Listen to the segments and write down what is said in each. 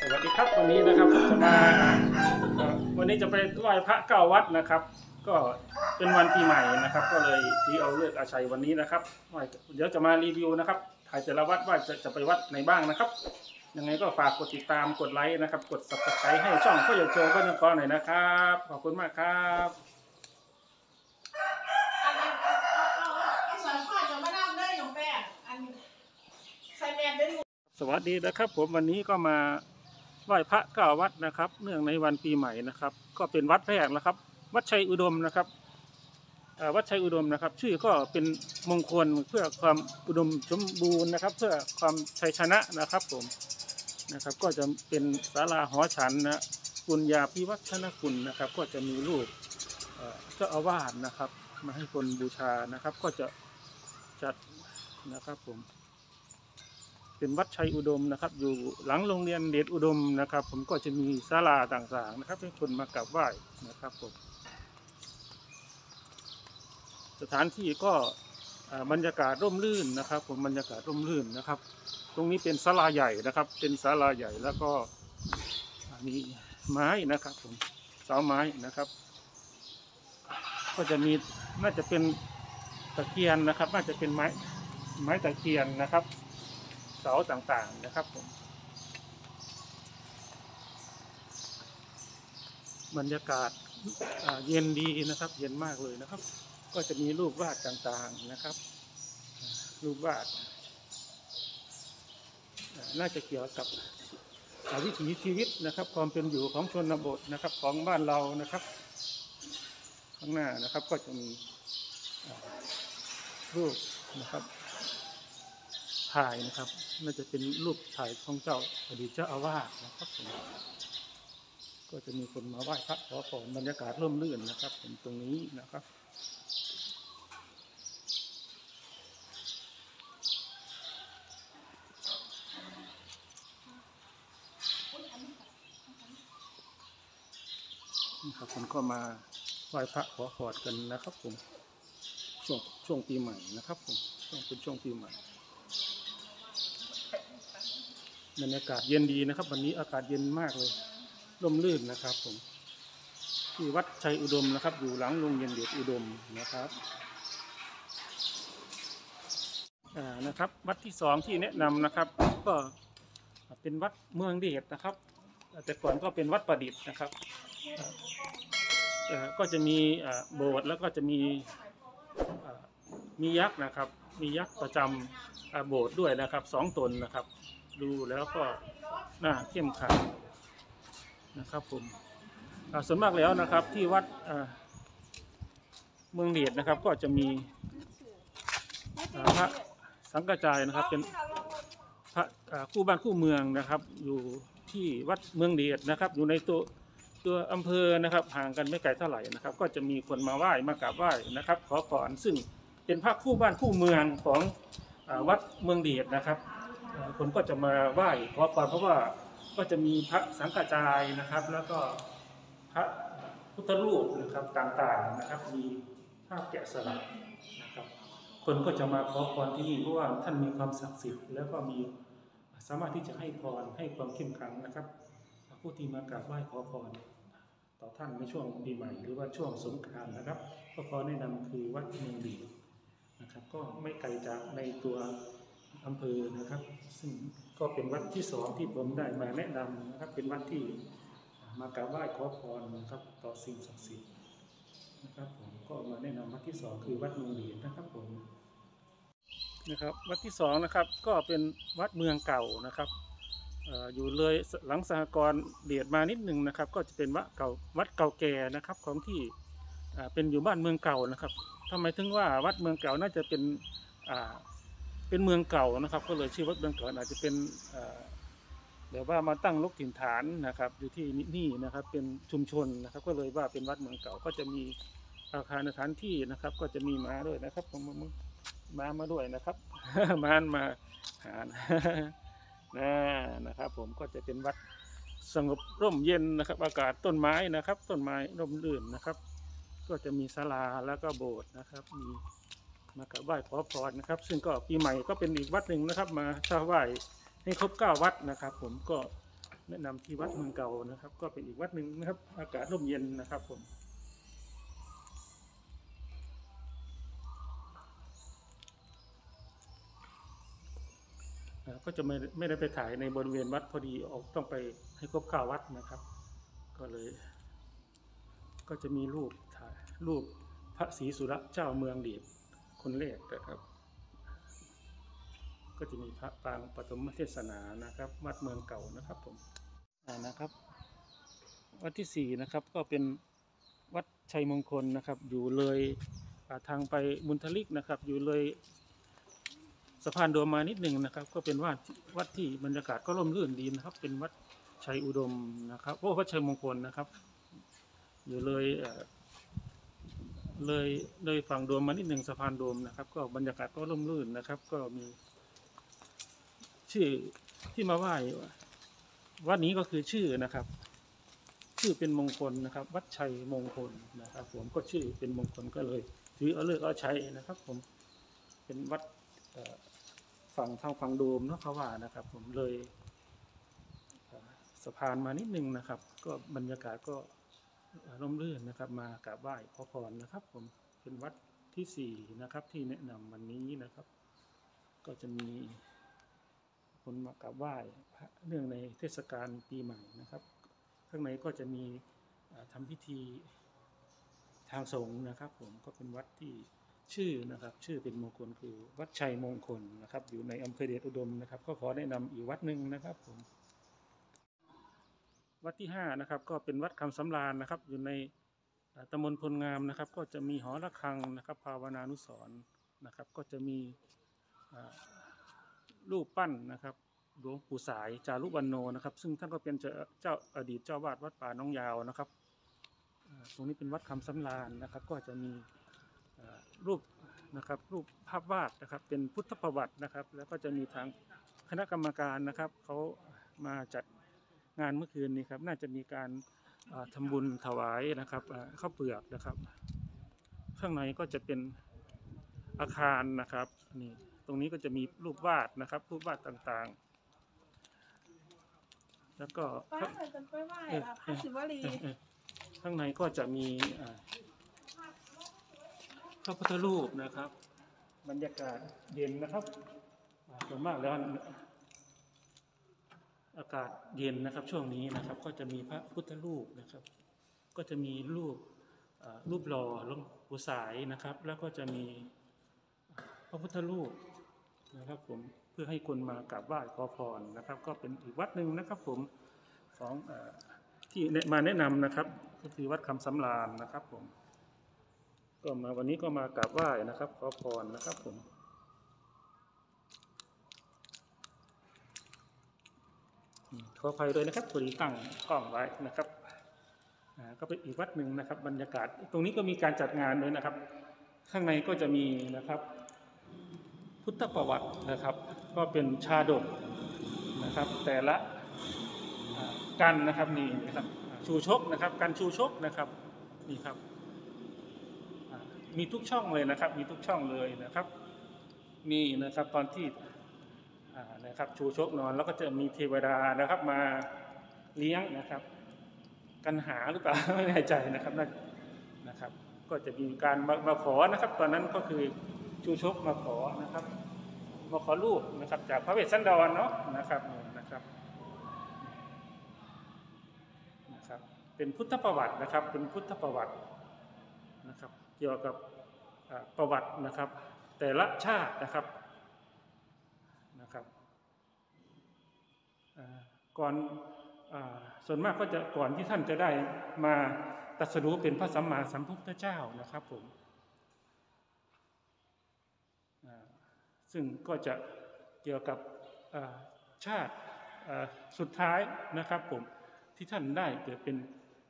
สวัสดีครับวันนี้นะครับจะมาวันนี้จะไปไหว้พระเก้าวัดนะครับ ก็เป็นวันปีใหม่นะครับ ก็เลยที่เอาเลิกอาชัยวันนี้นะครับเดี๋ยวจะมารีวิวนะครับถ่ายแต่ละวัดว่าจะไปวัดไหนบ้างนะครับยังไงก็ฝากกดติดตามกดไลค์นะครับกด Subscribe ให้ช่องพ่อใหญ่โจบ้านน้องกอหน่อยนะครับขอบคุณมากครับสวัสดีนะครับผมวันนี้ก็มาไหว้พระเก้าวัดนะครับเนื่องในวันปีใหม่นะครับก็เป็นวัดแรกนะครับวัดชัยอุดมนะครับวัดชัยอุดมนะครับชื่อก็เป็นมงคลเพื่อความอุดมสมบูรณ์นะครับเพื่อความชัยชนะนะครับผมนะครับก็จะเป็นศาลาหอฉันนะปุญญาภิวัฒนคุณนะครับก็จะมีรูปเจ้าอาวาสนะครับมาให้คนบูชานะครับก็จะจัดนะครับผมเป็นวัดชัยอุดมนะครับอยู่หลังโรงเรียนเดชอุดมนะครับผมก็จะมีศาลาต่างๆนะครับให้คนมากราบไหว้นะครับผมสถานที่ก็บรรยากาศร่มรื่นนะครับผมบรรยากาศร่มรื่นนะครับตรงนี้เป็นศาลาใหญ่นะครับเป็นศาลาใหญ่แล้วก็มีไม้นะครับผมเสาไม้นะครับก็จะมีน่าจะเป็นตะเคียนนะครับน่าจะเป็นไม้ตะเคียนนะครับเสาต่างๆนะครับผมบรรยากาศเย็นดีนะครับเย็นมากเลยนะครับก็จะมีรูปวาดต่างๆนะครับรูปวาดน่าจะเกี่ยวกับวิถีชีวิตนะครับความเป็นอยู่ของชนบทนะครับของบ้านเรานะครับข้างหน้านะครับก็จะมีรูปนะครับถ่ายนะครับน่าจะเป็นรูปถ่ายของเจ้าอดีตเจ้าอาวาสนะครับผมก็จะมีคนมาไหว้พระขอพรบรรยากาศร่มรื่นนะครับผมตรงนี้นะครับนี่ครับผมก็มาไหว้พระขอพรกันนะครับผมช่วงปีใหม่นะครับผมเป็นช่วงปีใหม่บรรยากาศเย็นดีนะครับวันนี้อากาศเย็นมากเลยร่มรื่นนะครับผมที่วัดชัยอุดมนะครับอยู่หลังโรงเรียนเดชอุดมนะครับนะครับวัดที่สองที่แนะนำนะครับก็เป็นวัดเมืองเดชนะครับแต่ก่อนก็เป็นวัดประดิษฐ์นะครับก็จะมีโบสถ์แล้วก็จะมียักษ์นะครับมียักษ์ประจำโบสถ์ด้วยนะครับ2 ตนนะครับดูแล้วก็น่าเข้มขังนะครับผมส่วนมากแล้วนะครับที่วัดเมืองเดชนะครับก็จะมีพระสังฆจายนะครับเป็นพระคู่บ้านคู่เมืองนะครับอยู่ที่วัดเมืองเดชนะครับอยู่ในตัวอำเภอนะครับห่างกันไม่ไกลเท่าไหร่นะครับก็จะมีคนมาไหว้มากราบไหว้นะครับขอพรซึ่งเป็นพระคู่บ้านคู่เมืองของวัดเมืองเดชนะครับคนก็จะมาไหว้ขอพรเพราะว่าก็จะมีพระสังฆจายนะครับแล้วก็พระพุทธรูปนะครับต่างๆนะครับมีภาพแกะสลักนะครับคนก็จะมาขอพรที่นี่เพราะว่าท่านมีความศักดิ์สิทธิ์แล้วก็มีสามารถที่จะให้พรให้ความเข้มขลังนะครับผู้ที่มากราบไหว้ขอพรต่อท่านในช่วงปีใหม่หรือว่าช่วงสงกรานต์นะครับก็ขอแนะนำคือวัดเมืองเดชนะครับก็ไม่ไกลจากในตัวอำเภอนะครับซึ่งก็เป็นวัดที่สองที่ผมได้มาแนะนำนะครับเป็นวัดที่มากราบไหว้ขอพรนะครับต่อสิ่งศักดิ์สิทธิ์นะครับผมก็มาแนะนำวัดที่สองคือวัดเมืองเดชนะครับผมนะครับวัดที่สองนะครับก็เป็นวัดเมืองเก่านะครับอยู่เลยหลังสหกรณ์เดชมานิดหนึ่งนะครับก็จะเป็นวัดเก่าแก่นะครับของที่เป็นอยู่บ้านเมืองเก่านะครับทำไมถึงว่าวัดเมืองเก่าน่าจะเป็นเมืองเก่านะครับก็เลยชื่อวัดเมืองเก่าอาจจะเป็นเดี๋ยวว่ามาตั้งรกถิ่นฐานนะครับอยู่ที่นี่นะครับเป็นชุมชนนะครับก็เลยว่าเป็นวัดเมืองเก่าก็จะมีอาคารสถานที่นะครับก็จะมีม้าด้วยนะครับม้ามาด้วยนะครับ ม้ามาหานะครับผมก็จะเป็นวัดสงบร่มเย็นนะครับอากาศต้นไม้นะครับต้นไม้ร่มรื่นนะครับก็จะมีศาลาแล้วก็โบสถ์นะครับมีมากราบไหว้ขอพรนะครับซึ่งก็ปีใหม่ก็เป็นอีกวัดหนึ่งนะครับมาเช่าไหว้ให้ครบ9 วัดนะครับผมก็แนะนำที่วัดเมืองเก่านะครับ ก็เป็นอีกวัดหนึ่งนะครับ อากาศร่มเย็นนะครับผมก็จะไม่ได้ไปถ่ายในบริเวณวัดพอดีออกต้องไปให้ครบข่าววัดนะครับ ก็เลยก็จะมีรูปถ่ายรูปพระศรีสุรเจ้าเมืองเดชคนแรกนะครับก็จะมีพระปางปฐมเทศนานะครับวัดเมืองเก่านะครับผมนะครับวัดที่4นะครับก็เป็นวัดชัยมงคลนะครับอยู่เลยทางไปมุนทลิกนะครับอยู่เลยสะพานโดมมานิดหนึ่งนะครับก็เป็นวัดที่บรรยากาศก็ร่มรื่นดีนะครับเป็นวัดชัยอุดมนะครับวัดชัยมงคลนะครับอยู่เลยฝั่งโดมมานิดหนึ่งสะพานโดมนะครับก็บรรยากาศก็ร่มรื่นนะครับก็มีชื่อที่มาไหว้วัดนี้ก็คือชื่อนะครับชื่อเป็นมงคลนะครับวัดชัยมงคลนะครับผมก็ชื่อเป็นมงคลก็เลยถือเอาเลิกเอาใช้นะครับผมเป็นวัดทางฝั่งโดมเนาะเขาว่านะครับผมเลยสะพานมานิดนึงนะครับก็บรรยากาศก็ร่มรื่นนะครับมากราบไหว้ขอพรนะครับผมเป็นวัดที่4นะครับที่แนะนำวันนี้นะครับก็จะมีคนมากราบไหว้เนื่องในเทศกาลปีใหม่นะครับข้างในก็จะมีทำพิธีทางสงฆ์นะครับผมก็เป็นวัดที่ชื่อนะครับชื่อเป็นมงคลคือวัดชัยมงคลนะครับอยู่ในอำเภอเดชอุดมนะครับก็ขอแนะนำอีกวัดหนึ่งนะครับผมวัดที่5นะครับก็เป็นวัดคำสำราญนะครับอยู่ในตำบลพลงามนะครับก็จะมีหอระฆังนะครับภาวนานุสรณ์นะครับก็จะมีรูปปั้นนะครับหลวงปู่สายจารุวรรณโนนะครับซึ่งท่านก็เป็นอดีตเจ้าวาดวัดป่าน้องยาวนะครับตรงนี้เป็นวัดคำสำราญนะครับก็จะมีรูปนะครับรูปภาพวาดนะครับเป็นพุทธประวัตินะครับแล้วก็จะมีทางคณะกรรมการนะครับเขามาจัดงานเมื่อคืนนี้ครับน่าจะมีการทำบุญถวายนะครับข้าวเปลือกนะครับข้างในก็จะเป็นอาคารนะครับนี่ตรงนี้ก็จะมีรูปวาดนะครับรูปวาดต่างๆแล้วก็ข้างในก็จะมีพระพุทธรูปนะครับบรรยากาศเย็นนะครับส่วนมากแล้วอากาศเย็นนะครับช่วงนี้นะครับก็จะมีพระพุทธรูปนะครับก็จะมีรูปหล่อหลวงปู่สายนะครับแล้วก็จะมีพระพุทธรูปนะครับผมเพื่อให้คนมากราบไหว้ขอพรนะครับก็เป็นอีกวัดหนึ่งนะครับผมของที่มาแนะนำนะครับก็คือวัดคำสำราญนะครับผมก็มาวันนี้ก็มากราบไหว้นะครับขอพรนะครับผมขออภัยด้วยนะครับพอดีตั้งกล้องไว้นะครับก็เป็นอีกวัดหนึ่งนะครับบรรยากาศตรงนี้ก็มีการจัดงานด้วยนะครับข้างในก็จะมีนะครับพุทธประวัตินะครับก็เป็นชาดกนะครับแต่ละกันนะครับนี่นะครับชูชกนะครับกันชูชกนะครับนี่ครับมีทุกช่องเลยนะครับมีทุกช่องเลยนะครับนี่นะครับตอนที่นะครับชูชกนอนแล้วก็จะมีเทวดานะครับมาเลี้ยงนะครับกันหาหรือเปล่าไม่แน่ใจนะครับนะครับก็จะมีการมาขอนะครับตอนนั้นก็คือชูชกมาขอนะครับมาขอรูปนะครับจากพระเวสสันดรเนาะนะครับเป็นพุทธประวัตินะครับเป็นพุทธประวัตินะครับเกี่ยวกับประวัตินะครับแต่ละชาตินะครับก่อนส่วนมากก็จะก่อนที่ท่านจะได้มาตรัสรู้เป็นพระสัมมาสัมพุทธเจ้านะครับผมซึ่งก็จะเกี่ยวกับชาติสุดท้ายนะครับผมที่ท่านได้เกิดเป็น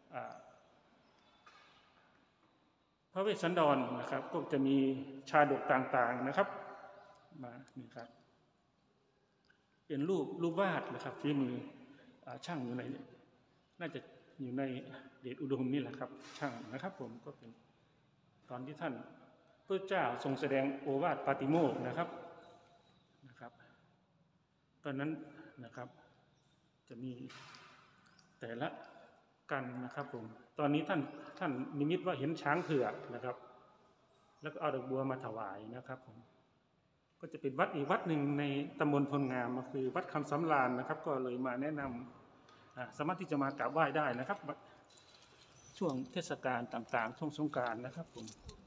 พระเวสสันดรนะครับก็จะมีชาดกต่างๆนะครับมานี่ครับเป็นรูปวาดนะครับฝีมือช่างอยู่ในน่าจะอยู่ในเดชอุดมนี่แหละครับช่างนะครับผมก็เป็นตอนที่ท่านพระเจ้าทรงแสดงโอวาทปาติโมกข์นะครับตอนนั้นนะครับจะมีแต่ละกันนะครับผมตอนนี้ท่านนิมิตว่าเห็นช้างเผือกนะครับแล้วก็เอาดอกบัวมาถวายนะครับผมก็จะเป็นวัดอีกวัดหนึ่งในตำบลพลงามก็คือวัดคำสำราญนะครับก็เลยมาแนะนำสามารถที่จะมากราบไหว้ได้นะครับช่วงเทศกาลต่างๆช่วงสงกรานต์นะครับผม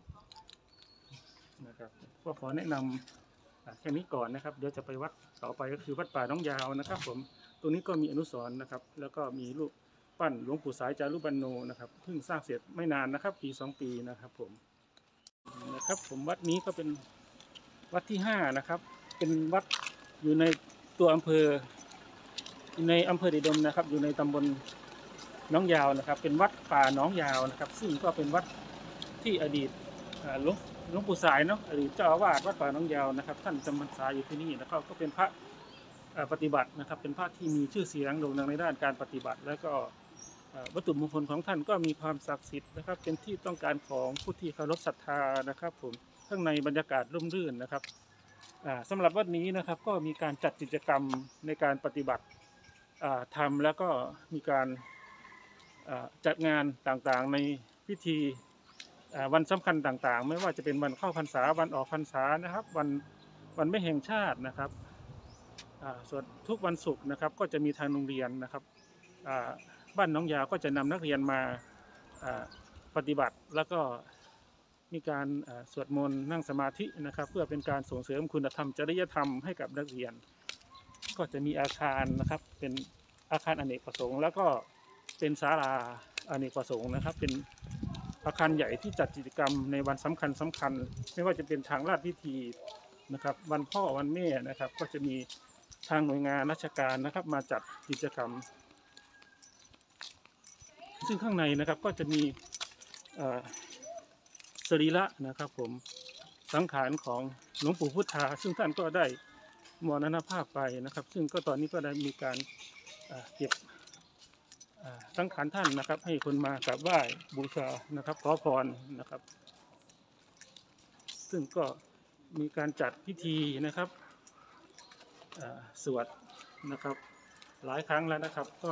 นะครับก็ขอแนะนำแค่นี้ก่อนนะครับเดี๋ยวจะไปวัดต่อไปก็คือวัดป่าน้องยาวนะครับผมตรงนี้ก็มีอนุสรณ์นะครับแล้วก็มีรูปปั้นหลวงปู่สายจารุบรรโนนะครับเพิ่งสร้างเสร็จไม่นานนะครับปี2 ปีนะครับผมวัดนี้ก็เป็นวัดที่5นะครับเป็นวัดอยู่ในตัวอำเภอเดชอุดมนะครับอยู่ในตำบลน้องยาวนะครับเป็นวัดป่าน้องยาวนะครับซึ่งก็เป็นวัดที่อดีตหลวงปู่สายเนาะอดีตเจ้าอาวาสวัดป่าน้องยาวนะครับท่านจำพรรษาอยู่ที่นี่นะครับก็เป็นพระปฏิบัตินะครับเป็นพระที่มีชื่อเสียงโด่งดังในด้านการปฏิบัติแล้วก็วัตถุมงคลของท่านก็มีความศักดิ์สิทธิ์นะครับเป็นที่ต้องการของผู้ที่เคารพศรัทธานะครับผมข้างในบรรยากาศร่มรื่นนะครับสำหรับวัดนี้นะครับก็มีการจัดกิจกรรมในการปฏิบัติธรรมแล้วก็มีการจัดงานต่างๆในพิธีวันสำคัญต่างๆไม่ว่าจะเป็นวันเข้าพรรษาวันออกพรรษานะครับวันไม่แห่งชาตินะครับส่วนทุกวันศุกร์นะครับก็จะมีทางโรงเรียนนะครับบ้านน้องยาวก็จะนำนักเรียนมาปฏิบัติแล้วก็มีการสวดมนต์นั่งสมาธินะครับเพื่อเป็นการส่งเสริมคุณธรรมจริยธรรมให้กับนักเรียนก็จะมีอาคารนะครับเป็นอาคารอเนกประสงค์แล้วก็เป็นศาลาอเนกประสงค์นะครับเป็นอาคารใหญ่ที่จัดกิจกรรมในวันสำคัญไม่ว่าจะเป็นทางราชพิธีนะครับวันพ่อวันแม่นะครับก็จะมีทางหน่วยงานราชการนะครับมาจัดกิจกรรมซึ่งข้างในนะครับก็จะมีสรีระนะครับผมสังขารของหลวงปู่พุทธาซึ่งท่านก็ได้มรณภาพไปนะครับซึ่งก็ตอนนี้ก็ได้มีการเก็บสังขารท่านนะครับให้คนมากราบไหว้บูชานะครับขอพรนะครับซึ่งก็มีการจัดพิธีนะครับสวดนะครับหลายครั้งแล้วนะครับก็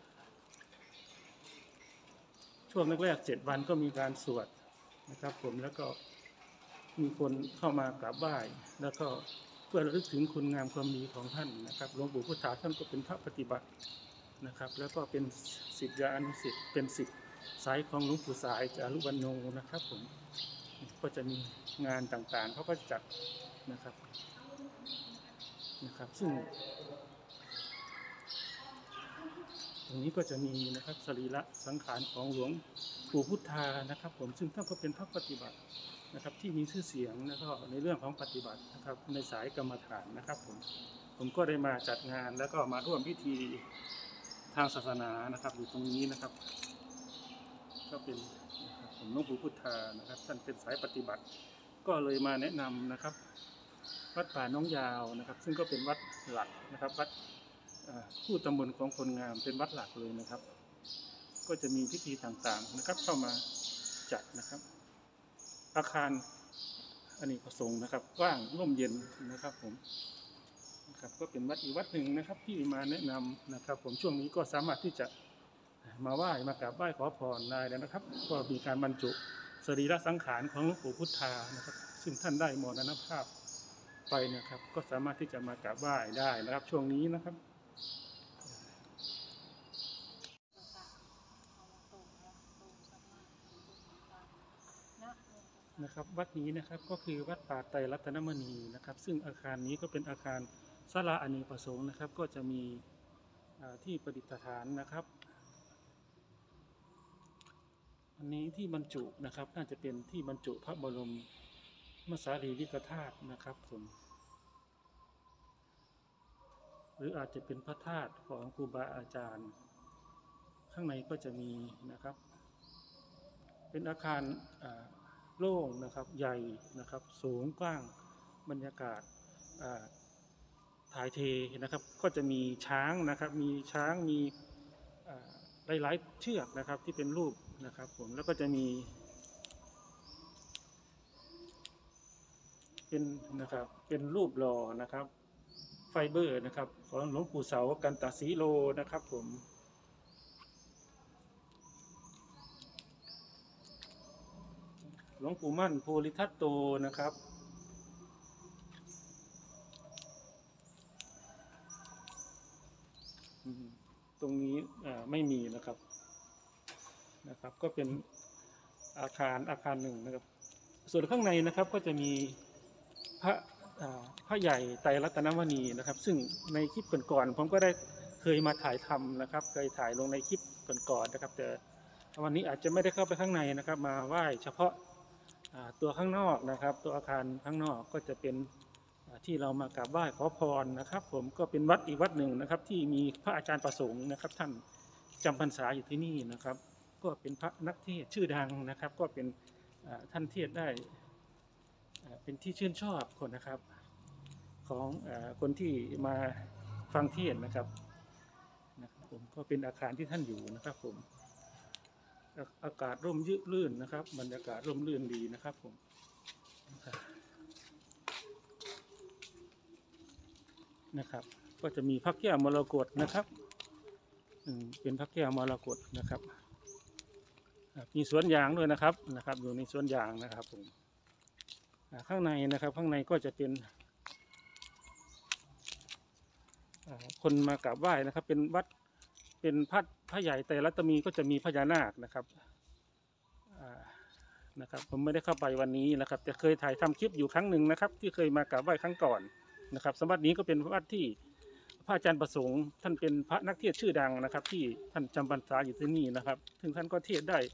ช่วงแรกๆ7 วันก็มีการสวดนะครับผมแล้วก็มีคนเข้ามากราบไหว้แล้วก็เพื่อระลึกถึงคุณงามความดีของท่านนะครับหลวงปู่พุทธาท่านก็เป็นพระปฏิบัตินะครับแล้วก็เป็นศิษยานุศิษย์เป็นศิษย์สายของหลวงปู่สายจารุวรรณโนนะครับผมก็จะมีงานต่างๆเขาก็จัดนะครับซึ่งตรงนี้ก็จะมีนะครับสรีระสังขารของหลวงปู่พุทธานะครับผมซึ่งท่านก็เป็นพระปฏิบัตินะครับที่มีชื่อเสียงแล้วก็ในเรื่องของปฏิบัตินะครับในสายกรรมฐานนะครับผมก็ได้มาจัดงานแล้วก็มาร่วมพิธีทางศาสนานะครับอยู่ตรงนี้นะครับก็เป็นผมหลวงปู่พุทธานะครับท่านเป็นสายปฏิบัติก็เลยมาแนะนำนะครับวัดป่าน้องยาวนะครับซึ่งก็เป็นวัดหลักนะครับวัดคู่ตำบลของคนงามเป็นวัดหลักเลยนะครับก็จะมีพิธีต่างๆนะครับเข้ามาจัดนะครับอาคารอเนกประสงค์นะครับว่างร่มเย็นนะครับผมนะครับก็เป็นวัดอีกวัดหนึ่งนะครับที่มาแนะนำนะครับผมช่วงนี้ก็สามารถที่จะมาไหว้มากราบไหว้ขอพรได้แล้วนะครับก็มีการบรรจุสรีระสังขารของหลวงปู่พุทธานะครับซึ่งท่านได้มรณภาพไปนะครับก็สามารถที่จะมากราบไหว้ได้นะครับช่วงนี้นะครับวัดนี้นะครับก็คือวัดป่าไตรรัตนมณีนะครับซึ่งอาคารนี้ก็เป็นอาคารศาลาอเนกประสงค์นะครับก็จะมีที่ประดิษฐานนะครับอันนี้ที่บรรจุนะครับน่าจะเป็นที่บรรจุพระบรมสารีริกธาตุนะครับผมหรืออาจจะเป็นพระธาตุของครูบาอาจารย์ข้างในก็จะมีนะครับเป็นอาคารโล่งนะครับใหญ่นะครับสูงกว้างบรรยากาศถ่ายเทนะครับก็จะมีช้างนะครับมีช้างมีหลายๆเชือกนะครับที่เป็นรูปนะครับผมแล้วก็จะมีเป็นรูปหล่อนะครับไฟเบอร์นะครับของหลวงปู่เสากันตสีโลนะครับผมลวงปู่มั่นโพธิทัตโตนะครับตรงนี้ไม่มีนะครับก็เป็นอาคารหนึ่งนะครับส่วนข้างในนะครับก็จะมีพระใหญ่ไตรรัตนมณีนะครับซึ่งในคลิปก่อนๆผมก็ได้เคยมาถ่ายทำนะครับเคยถ่ายลงในคลิปก่อนๆนะครับแต่วันนี้อาจจะไม่ได้เข้าไปข้างในนะครับมาไหว้เฉพาะตัวข้างนอกนะครับตัวอาคารข้างนอกก็จะเป็นที่เรามากราบไหว้ขอพรนะครับผมก็เป็นวัดอีกวัดหนึ่งนะครับที่มีพระอาจารย์ประสงค์นะครับท่านจำพรรษาอยู่ที่นี่นะครับก็เป็นพระนักเทศน์ชื่อดังนะครับก็เป็นท่านเทศได้เป็นที่ชื่นชอบคนนะครับของคนที่มาฟังเทศน์นะครับผมก็เป็นอาคารที่ท่านอยู่นะครับผมอากาศร่มรื่นนะครับบรรยากาศร่มรื่นดีนะครับผมนะครับก็จะมีพระแก้วมรกตนะครับเป็นพระแก้วมรกตนะครับมีสวนยางด้วยนะครับอยู่ในสวนยางนะครับผมข้างในนะครับข้างในก็จะเป็นคนมากราบไหว้นะครับเป็นวัดเป็นพระใหญ่ไตรรัตมีก็จะมีพญานาคนะครับผมไม่ได้เข้าไปวันนี้นะครับแต่เคยถ่ายทำคลิปอยู่ครั้งหนึ่งนะครับที่เคยมากราบไหว้ครั้งก่อนนะครับสมบัตินี้ก็เป็นวัดที่พระอาจารย์ประสงค์ท่านเป็นพระนักเทศน์ชื่อดังนะครับที่ท่านจำพรรษาอยู่ที่นี่นะครับซึ่งท่านก็เทศได้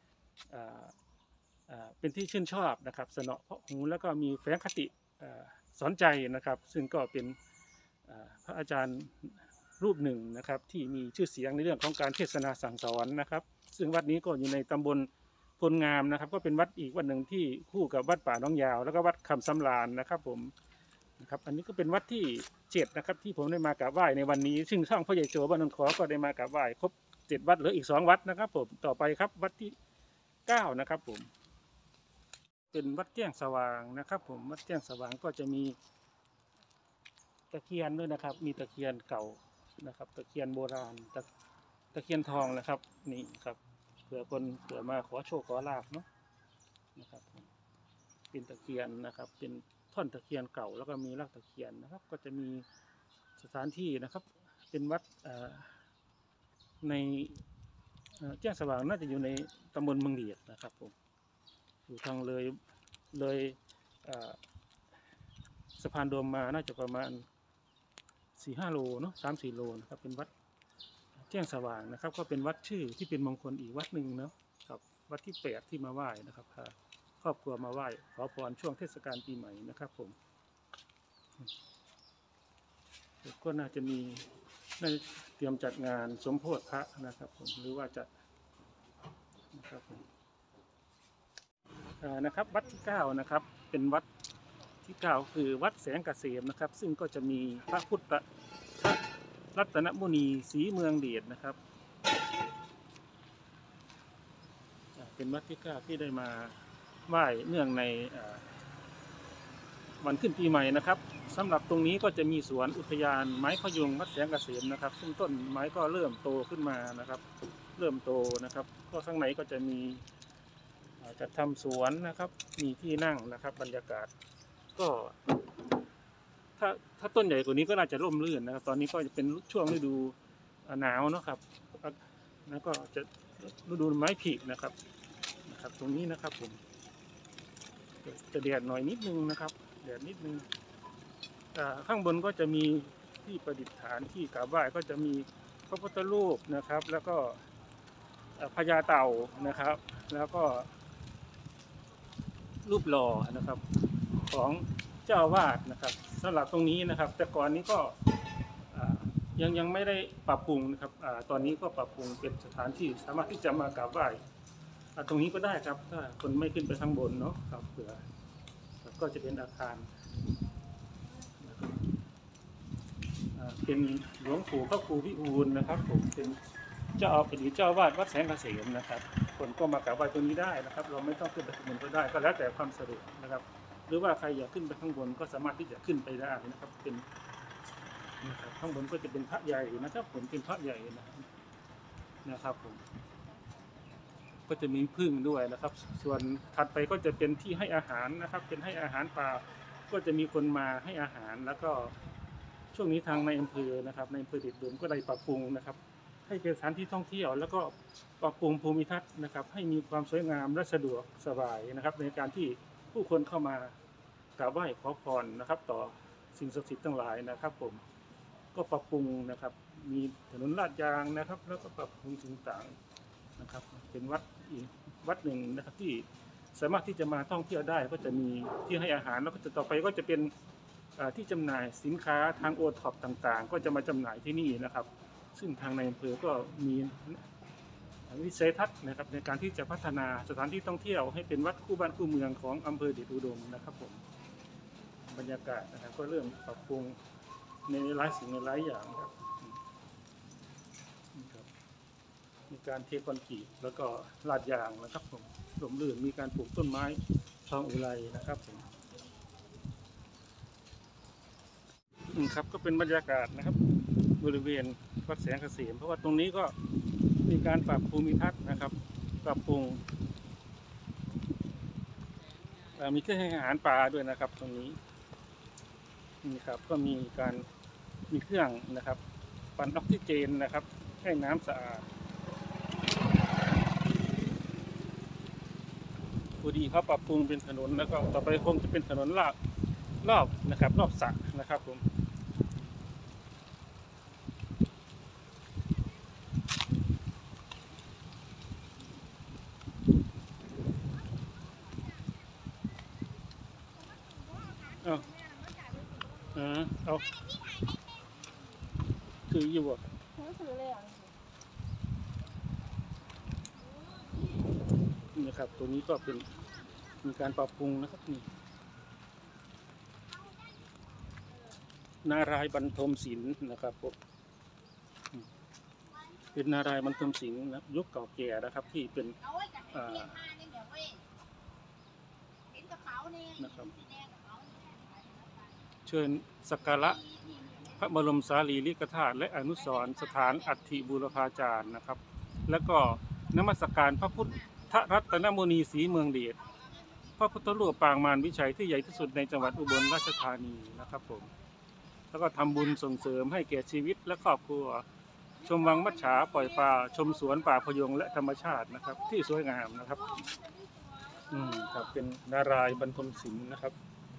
เป็นที่ชื่นชอบนะครับสนอเพราะหูแล้วก็มีแฝงคติสอนใจนะครับซึ่งก็เป็นพระอาจารย์รูปหนึ่งนะครับที่มีชื่อเสียงในเรื่องของการเทศนาสั่งสอนนะครับซึ่งวัดนี้ก็อยู่ในตำบลพลงามนะครับก็เป็นวัดอีกวัดหนึ่งที่คู่กับวัดป่าน้องยาวแล้วก็วัดคำสำราญนะครับผมนะครับอันนี้ก็เป็นวัดที่7นะครับที่ผมได้มากราบไหว้ในวันนี้ซึ่งช่องพ่อใหญ่โจบ้านนนท์ขอก็ได้มากราบไหว้ครบ7วัดเหลืออีก2วัดนะครับผมต่อไปครับวัดที่9นะครับผมเป็นวัดแจ้งสว่างนะครับผมวัดแจ้งสว่างก็จะมีตะเคียนด้วยนะครับมีตะเคียนเก่านะครับตะเคียนโบราณตะเคียนทองนะครับนี่ครับเผื่อมาขอโชคขอลาภเนาะนะครับเป็นตะเคียนนะครับเป็นท่อนตะเคียนเก่าแล้วก็มีรากตะเคียนนะครับก็จะมีสถานที่นะครับเป็นวัดในแจ้งสว่างน่าจะอยู่ในตำบลเมืองเดียดนะครับผมอยู่ทางเลยสะพานโดมมาน่าจะประมาณ4-5 โลเนาะ3-4 โลนะครับเป็นวัดแจ้งสว่างนะครับก็เป็นวัดชื่อที่เป็นมงคลอีกวัดหนึ่งเนาะครับวัดที่8ที่มาไหว้นะครับพาครอบครัวมาไหว้ขอพรช่วงเทศกาลปีใหม่นะครับผมก็น่าจะมีเตรียมจัดงานสมโภชพระนะครับผมหรือว่าจัดนะครับผมนะครับวัดที่9นะครับเป็นวัดที่9คือวัดแสงเกษมนะครับซึ่งก็จะมีพระรัตนมุนีศรีเมืองเดชนะครับเป็นวัดที่9ที่ได้มาไหว้เนื่องในวันขึ้นปีใหม่นะครับสำหรับตรงนี้ก็จะมีสวนอุทยานไม้พยุงวัดแสงเกษมนะครับซึ่งต้นไม้ก็เริ่มโตขึ้นมานะครับเริ่มโตนะครับก็ข้างในก็จะมีจัดทำสวนนะครับมีที่นั่งนะครับบรรยากาศก็ถ้าต้นใหญ่กว่านี้ก็น่าจะร่มรื่นนะครับตอนนี้ก็จะเป็นช่วงฤดูหนาวนะครับแล้วก็จะฤดูไม้ผลินะครับตรงนี้นะครับผมจะแดดหน่อยนิดนึงนะครับแดดนิดนึงข้างบนก็จะมีที่ประดิษฐานที่กราบไหว้ก็จะมีพระพุทธรูปนะครับแล้วก็พญาเต่านะครับแล้วก็รูปหล่อนะครับของเจ้าอาวาสนะครับสำหรับตรงนี้นะครับแต่ก่อนนี้ก็ยังไม่ได้ปรับปรุงนะครับตอนนี้ก็ปรับปรุงเป็นสถานที่สามารถที่จะมากราบไหว้ตรงนี้ก็ได้ครับถ้าคนไม่ขึ้นไปข้างบนเนาะครับเผื่อก็จะเป็นอาคารเป็นหลวงปู่พระครูวิบูลย์นะครับผมเป็นเจ้าอาวาสวัดแสงเกษมนะครับคนก็มากราบไหว้ตรงนี้ได้นะครับเราไม่ต้องขึ้นไปข้างบนก็ได้ก็แล้วแต่ความสะดวกนะครับหรือว่าใครอยากขึ้นไปข้างบนก็สามารถที่จะขึ้นไปได้นะครับเป็นนะครับข้างบนก็จะเป็นพระใหญ่นะครับผมเป็นพระใหญ่นะครับผมก็จะมีผึ้งด้วยนะครับ ส่วนถัดไปก็จะเป็นที่ให้อาหารนะครับ เป็นให้อาหารปลาก็จะมีคนมาให้อาหารแล้วก็ช่วงนี้ทางในอำเภอนะครับในอำเภอเดชอุดมก็ได้ปรับปรุงนะครับ ให้เป็นสถานที่ท่องเที่ยวแล้วก็ปรับปรุงภูมิทัศน์นะครับ ให้มีความสวยงามและสะดวกสบายนะครับ ในการที่ผู้คนเข้ามากราบไหว้ขอพรนะครับ ต่อสิ่งศักดิ์สิทธิ์ทั้งหลายนะครับผมก็ปรับปรุงนะครับ มีถนนลาดยางนะครับ แล้วก็ปรับปรุงสิ่งต่างๆนะครับ เป็นวัดอีกวัดหนึ่งนะครับที่สามารถที่จะมาท่องเที่ยวได้ก็จะมีที่ให้อาหารแล้วก็จะต่อไปก็จะเป็นที่จำหน่ายสินค้าทางโอท็อปต่างๆก็จะมาจำหน่ายที่นี่นะครับ ซึ่งทางในอำเภอก็มีวิสัยทัศน์นะครับในการที่จะพัฒนาสถานที่ท่องเที่ยวให้เป็นวัดคู่บ้านคู่เมืองของอำเภอเดชอุดมนะครับผมบรรยากาศนะครับก็เริ่มปรับปรุงในหลายสิ่งในหลายอย่างครับมีการเทคอนกรีตแล้วก็ลาดยางนะครับผมร่มรื่นมีการปลูกต้นไม้ทองอุไรนะครับผมครับก็เป็นบรรยากาศนะครับบริเวณวัดแสงเกษมเพราะว่าตรงนี้ก็มีการปรับภูมิทัศน์นะครับปรับปรุงมีเครื่องให้อาหารปลาด้วยนะครับตรงนี้นี่ครับก็มีเครื่องนะครับปั่นออกซิเจนนะครับให้น้ำสะอาดพอดีเขาปรับปรุงเป็นถนนแล้วก็ต่อไปคงจะเป็นถนนรอบนะครับรอบสระนะครับผมเอาคืออยู่บ่นี่ครับตัวนี้ก็เป็นมีการปรับปรุงนะครับนี่นารายณ์บรรทมศิลป์นะครับผมเป็นนารายณ์บรรทมศิลป์นะยุคเก่าแก่นะครับที่เป็นนะครับเชิญสักการะพระบรมสารีริกธาตุและอนุสรณ์สถานอัฐิบูรพาจารย์นะครับแล้วก็นมัสการพระพุทธรัตนมุนีศรีเมืองเดชพระพุทธรูปปางมารวิชัยที่ใหญ่ที่สุดในจังหวัดอุบลราชธานีนะครับผมแล้วก็ทำบุญส่งเสริมให้แก่ชีวิตและครอบครัวชมวังมัจฉาปล่อยปลาชมสวนป่าพยงและธรรมชาตินะครับที่สวยงามนะครับครับเป็นนารายณ์บรรทมศิลป์นะครับ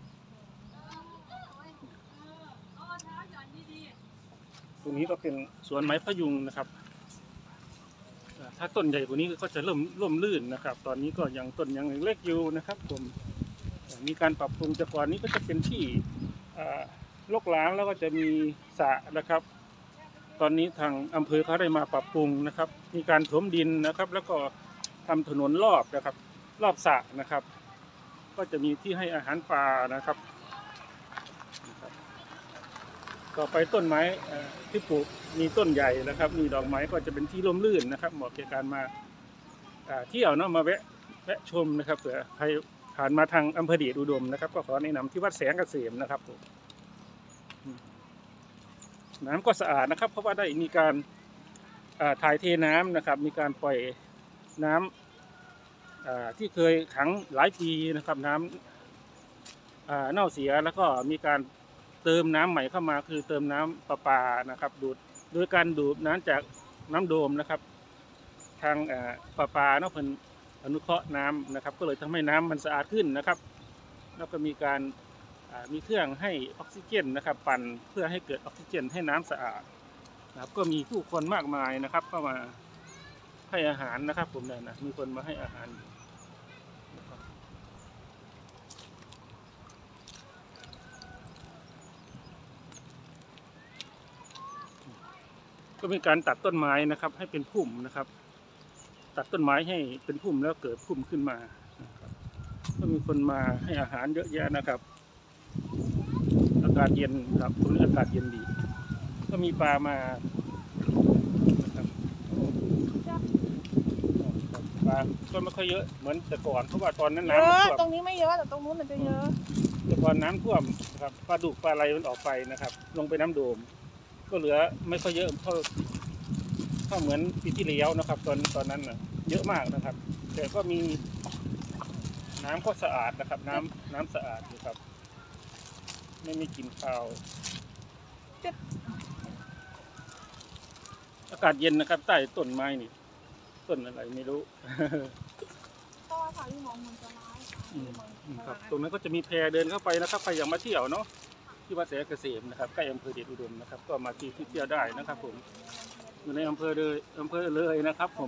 ตรงนี้ก็เป็นสวนไม้พยุงนะครับถ้าต้นใหญ่กว่านี้ก็จะร่มรื่นนะครับตอนนี้ก็ยังต้นยังเล็กอยู่นะครับผมมีการปรับปรุงจากก่อนนี้ก็จะเป็นที่รกร้างแล้วก็จะมีสระนะครับตอนนี้ทางอำเภอเขาได้มาปรับปรุงนะครับมีการถมดินนะครับแล้วก็ทำถนนรอบนะครับรอบสระนะครับก็จะมีที่ให้อาหารปลานะครับต่อไปต้นไม้ที่ปลูกมีต้นใหญ่นะครับมีดอกไม้ก็จะเป็นที่ร่มรื่นนะครับเหมาะแก่การมาเที่ยวเนาะมาแวะชมนะครับเผื่อใครผ่านมาทางอำเภอเดชอุดมนะครับก็ขอแนะนำที่วัดแสงเกษมนะครับน้ำก็สะอาดนะครับเพราะว่าได้มีการถ่ายเทน้ำนะครับมีการปล่อยน้ำที่เคยขังหลายปีนะครับน้ำเน่าเสียแล้วก็มีการเติมน้ำใหม่เข้ามาคือเติมน้ำประปานะครับดูดโดยการดูดน้ำจากน้ำโดมนะครับทางประปาเนาะเพิ่นอนุเคราะห์น้ำนะครับก็เลยทำให้น้ำมันสะอาดขึ้นนะครับแล้วก็มีการมีเครื่องให้ออกซิเจนนะครับปั่นเพื่อให้เกิดออกซิเจนให้น้ำสะอาดนะครับก็มีผู้คนมากมายนะครับเข้ามาให้อาหารนะครับผมเนี่ยนะมีคนมาให้อาหารก็มีการตัดต้นไม้นะครับให้เป็นพุ่มนะครับตัดต้นไม้ให้เป็นพุ่มแล้วเกิดพุ่มขึ้นมาก็มีคนมาให้อาหารเยอะแยะนะครับอากาศเย็นครับตรงนี้อากาศเย็นดีก็มีปลามานะครับปลาก็ไม่ค่อยเยอะเหมือนแต่ก่อนเพราะว่าตอนนั้นน้ำท่วมตรงนี้ไม่เยอะแต่ตรงนู้นมันจะเยอะแต่ก่อนน้ำท่วมนะครับปลาดุกปลาอะไรมันออกไปนะครับลงไปน้ำโดมก็เหลือไม่ค่อยเยอะเท่าเหมือนปีที่แล้วนะครับตอนนั้นนะเยอะมากนะครับ แต่ก็มีน้ำก็สะอาดนะครับ น้ำสะอาดอยู่ครับ ไม่มีกลิ่นคาวอากาศเย็นนะครับใต้ต้นไม้นี่ต้นอะไรไม่รู้เพราะว่าทางที่มองมันจะร้ายครับตรงนั้นก็จะมีแพเดินเข้าไปนะครับใครอยากมาเที่ยวเนาะที่วัดแสเกษมนะครับใกล้อำเภอเดชอุดมนะครับ ก็มาที่เที่ยวได้นะครับ ผมอยู่ในอำเภอเลยนะครับ ผม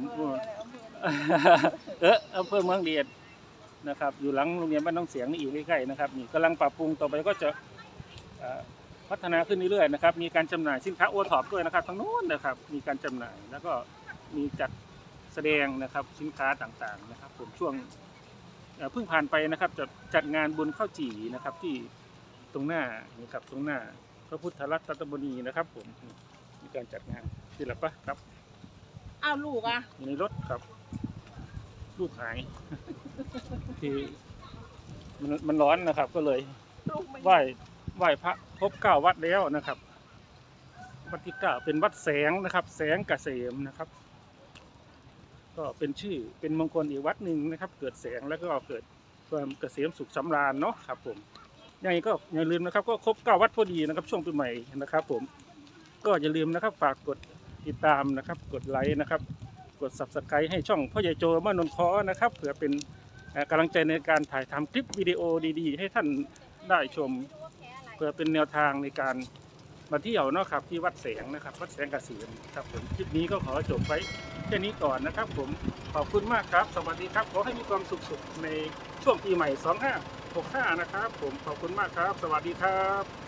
อำเภอเมืองเดชนะครับ อยู่หลังโรงเรียนบ้านน้องเสียงนี่อยู่ใกล้ๆนะครับนี่กำลังปรับปรุงต่อไปก็จะพัฒนาขึ้นเรื่อยๆนะครับ มีการจำหน่ายสินค้าโอท็อปด้วยนะครับทั้งนู้นนะครับ มีการจำหน่ายแล้วก็มีจัดแสดงนะครับสินค้าต่างๆนะครับ ผมช่วงเพิ่งผ่านไปนะครับจะจัดงานบุญข้าวจี่นะครับ ที่ตรงหน้านี่ครับตรงหน้าพระพุทธรัตนมณีนะครับ ผมมีการจัดงานที่หลับปะครับอ้าวลูกอ่ะอยู่ในรถครับ ลูกหาย ที่มันร้อนนะครับ ก็เลยลูกไม่ไหว้พระครบ9 วัดแล้วนะครับวัดที่9เป็นวัดแสงนะครับ แสงเกษมนะครับ ก็เป็นชื่อเป็นมงคลอีกวัดหนึ่งนะครับ เกิดแสงแล้วก็เกิดความเกษมสุขสำราญเนาะครับผมยังไงก็อย่าลืมนะครับ ก็ครบ9 วัดพอดีนะครับ ช่วงปีใหม่นะครับ ผมก็อย่าลืมนะครับฝากกดติดตามนะครับ กดไลค์นะครับ กด Subscribe ให้ช่องพ่อใหญ่โจมานนท์คอนะครับเผื่อเป็นกำลังใจในการถ่ายทำคลิปวิดีโอดีๆให้ท่านได้ชมเพื่อเป็นแนวทางในการมาเที่ยวเนาะครับที่วัดแสงนะครับวัดแสงเกษมครับผมคลิปนี้ก็ขอจบไว้แค่นี้ก่อนนะครับ ผมขอบคุณมากครับสวัสดีครับขอให้มีความสุขในช่วงปีใหม่2565นะครับผมขอบคุณมากครับสวัสดีครับ